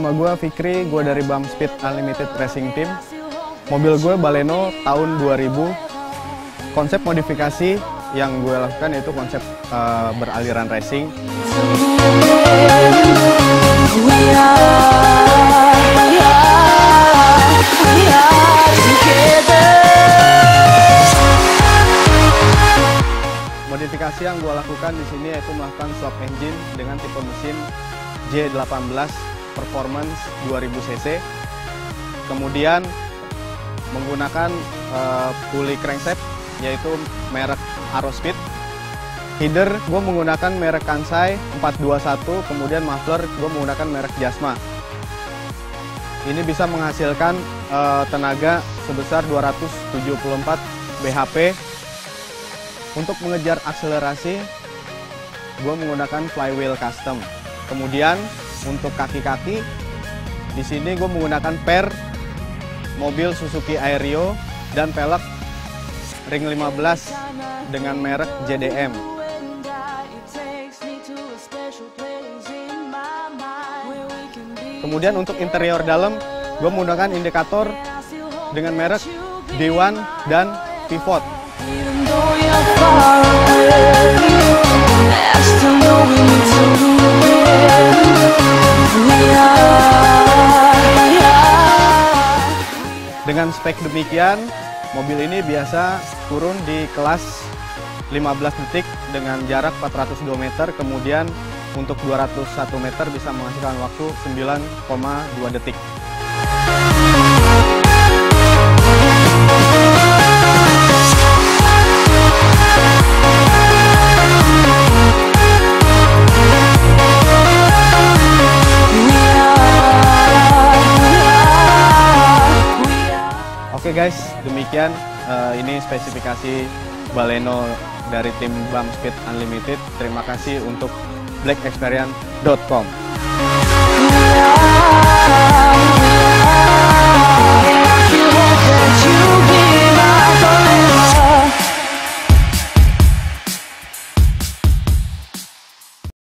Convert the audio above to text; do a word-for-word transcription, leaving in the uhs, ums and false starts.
nama gue Fikri, gue dari Bump Speed Unlimited Racing Team. Mobil gue Baleno tahun dua ribu. Konsep modifikasi yang gue lakukan yaitu konsep uh, beraliran racing. Modifikasi yang gue lakukan di sini yaitu melakukan swap engine dengan tipe mesin J delapan belas Performance dua ribu cc. Kemudian menggunakan uh, pulley crankshaft yaitu merek Aerospeed. Header gue menggunakan merek Kansai empat dua satu, kemudian muffler gue menggunakan merek Jasma. Ini bisa menghasilkan uh, tenaga sebesar dua ratus tujuh puluh empat B H P. Untuk mengejar akselerasi, gue menggunakan flywheel custom. Kemudian untuk kaki-kaki, di sini gue menggunakan per mobil Suzuki Aerio dan pelek ring lima belas dengan merek J D M. Kemudian untuk interior dalam, gue menggunakan indikator dengan merek D satu dan Pivot. Dengan spek demikian, mobil ini biasa turun di kelas lima belas detik dengan jarak empat ratus dua meter, kemudian untuk dua ratus satu meter bisa menghasilkan waktu sembilan koma dua detik. Oke guys, demikian uh, ini spesifikasi Baleno dari tim Bump Speed Unlimited. Terima kasih untuk black experience dot com.